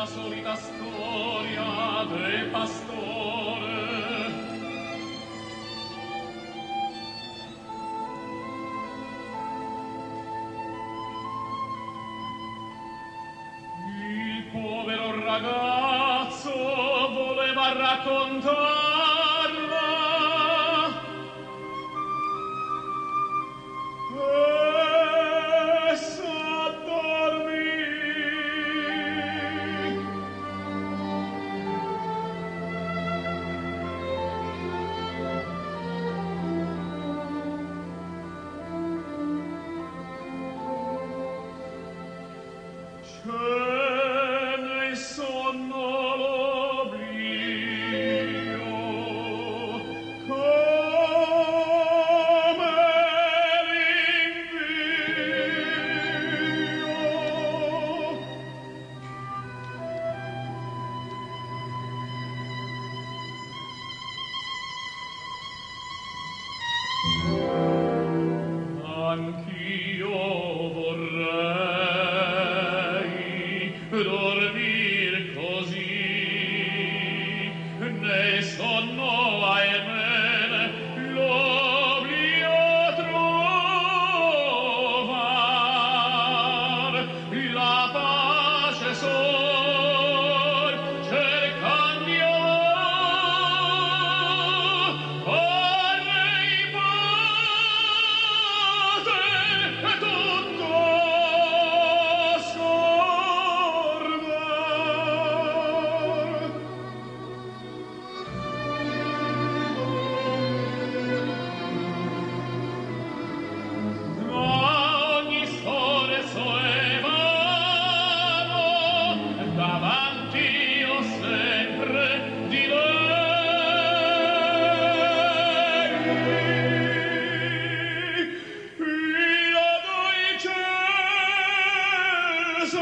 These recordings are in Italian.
solita storia del pastore. Il povero ragazzo voleva raccontarla e s'addormì. C'è nel sonno l'oblio, come l'invio. Anch'io vorrei dormir così, nel sonno ahimè l'oblio trovar, la pace sol cercand'io vorrei pace e tutto sorvar. Ma ogni sforzo è vano, davanti ho sempre di lei la dolcezza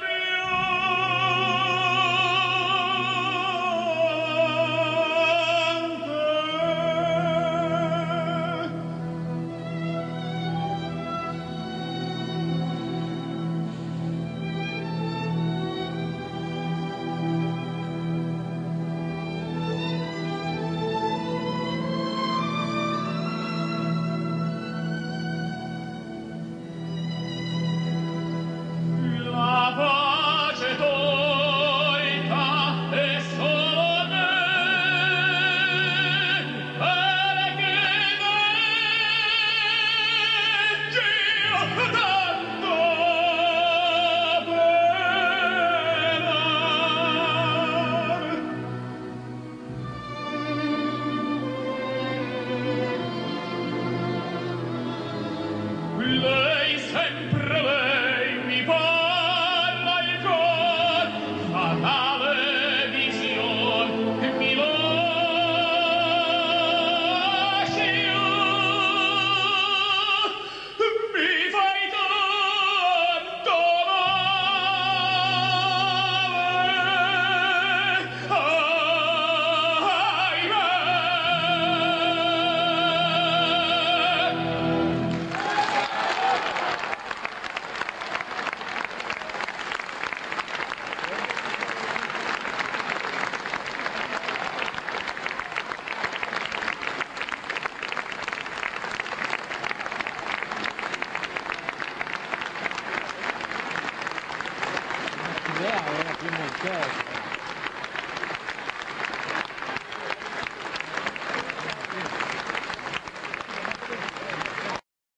piante. La pace tolta è solo a me, perché neggio tanto penar. Lei sempre lei mi parla il cor, fatale vision che mi lasci mi fai tanto male, L'idea era più montosa.